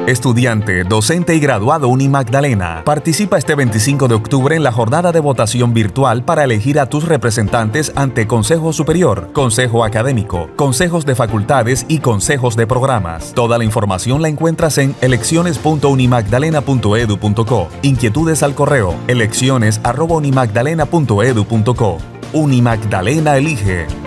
Estudiante, docente y graduado Unimagdalena, participa este 25 de octubre en la jornada de votación virtual para elegir a tus representantes ante Consejo Superior, Consejo Académico, Consejos de Facultades y Consejos de Programas. Toda la información la encuentras en elecciones.unimagdalena.edu.co. Inquietudes al correo elecciones@unimagdalena.edu.co. Unimagdalena elige.